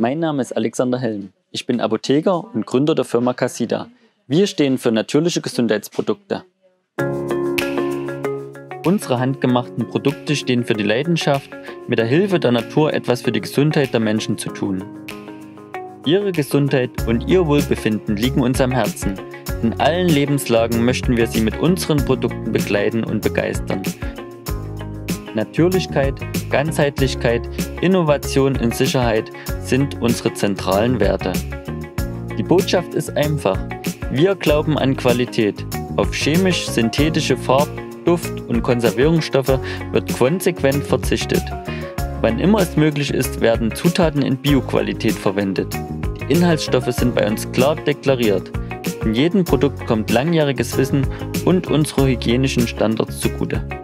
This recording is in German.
Mein Name ist Alexander Helm. Ich bin Apotheker und Gründer der Firma Casida. Wir stehen für natürliche Gesundheitsprodukte. Unsere handgemachten Produkte stehen für die Leidenschaft, mit der Hilfe der Natur etwas für die Gesundheit der Menschen zu tun. Ihre Gesundheit und Ihr Wohlbefinden liegen uns am Herzen. In allen Lebenslagen möchten wir Sie mit unseren Produkten begleiten und begeistern. Natürlichkeit, Ganzheitlichkeit, Innovation und Sicherheit sind unsere zentralen Werte. Die Botschaft ist einfach. Wir glauben an Qualität. Auf chemisch-synthetische Farb-, Duft- und Konservierungsstoffe wird konsequent verzichtet. Wann immer es möglich ist, werden Zutaten in Bio-Qualität verwendet. Die Inhaltsstoffe sind bei uns klar deklariert. In jedem Produkt kommt langjähriges Wissen und unsere hygienischen Standards zugute.